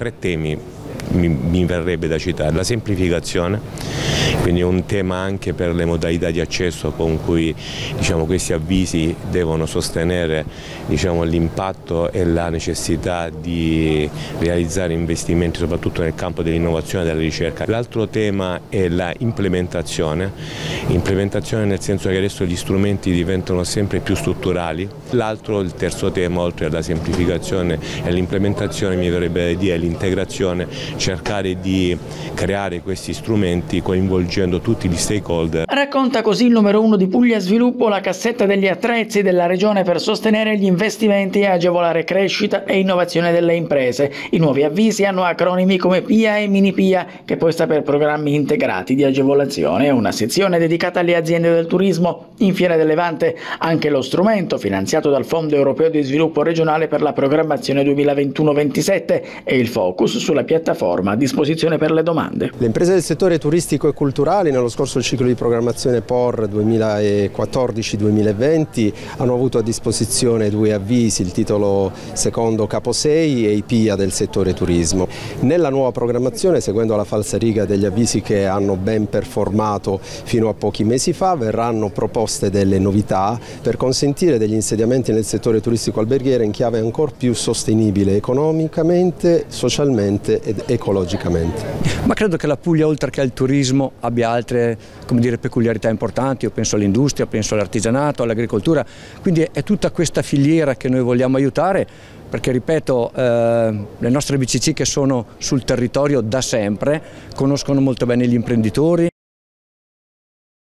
tre temi mi verrebbe da citare: la semplificazione, quindi un tema anche per le modalità di accesso con cui questi avvisi devono sostenere l'impatto e la necessità di realizzare investimenti soprattutto nel campo dell'innovazione e della ricerca. L'altro tema è la implementazione nel senso che adesso gli strumenti diventano sempre più strutturali. L'altro, il terzo tema, oltre alla semplificazione e all'implementazione, mi verrebbe da dire l'integrazione, cercare di creare questi strumenti coinvolgendo tutti gli stakeholder. Racconta così il numero 1 di Puglia Sviluppo la cassetta degli attrezzi della Regione per sostenere gli investimenti e agevolare crescita e innovazione delle imprese. I nuovi avvisi hanno acronimi come PIA e Mini PIA, che poi sta per programmi integrati di agevolazione, una sezione dedicata alle aziende del turismo. In Fiera del Levante anche lo strumento finanziato dal Fondo Europeo di Sviluppo Regionale per la programmazione 2021-27 e il focus sulla piattaforma a disposizione per le domande. Le imprese del settore turistico e culturale nello scorso ciclo di programmazione POR 2014-2020 hanno avuto a disposizione due avvisi, il titolo secondo capo 6 e i PIA del settore turismo. Nella nuova programmazione, seguendo la falsariga degli avvisi che hanno ben performato fino a pochi mesi fa, verranno proposte delle novità per consentire degli insediamenti nel settore turistico alberghiere in chiave ancora più sostenibile economicamente, socialmente ed ecologicamente. Ma credo che la Puglia, oltre che al turismo, abbia altre peculiarità importanti. Io penso all'industria, penso all'artigianato, all'agricoltura, quindi è tutta questa filiera che noi vogliamo aiutare, perché ripeto, le nostre BCC che sono sul territorio da sempre conoscono molto bene gli imprenditori,